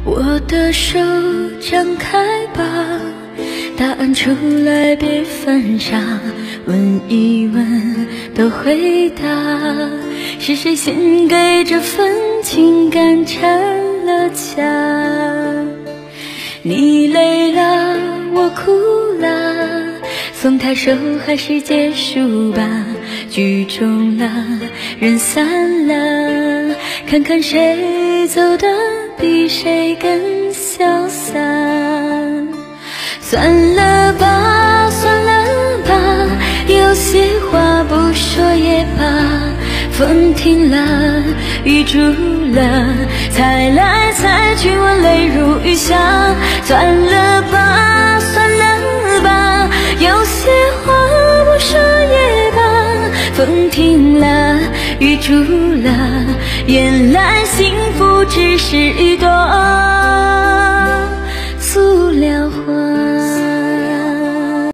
我的手张开吧，答案出来别犯傻，问一问的回答，是谁先给这份情感缠了架？你累了，我哭了，松开手还是结束吧，剧终了，人散了，看看谁走得比谁更潇洒。算了吧，算了吧，有些话不说也罢，风停了，雨住了，猜来猜去我泪如雨下。算了吧，算了吧，有些话不说也罢，风停了，雨住了，原来幸福只是一朵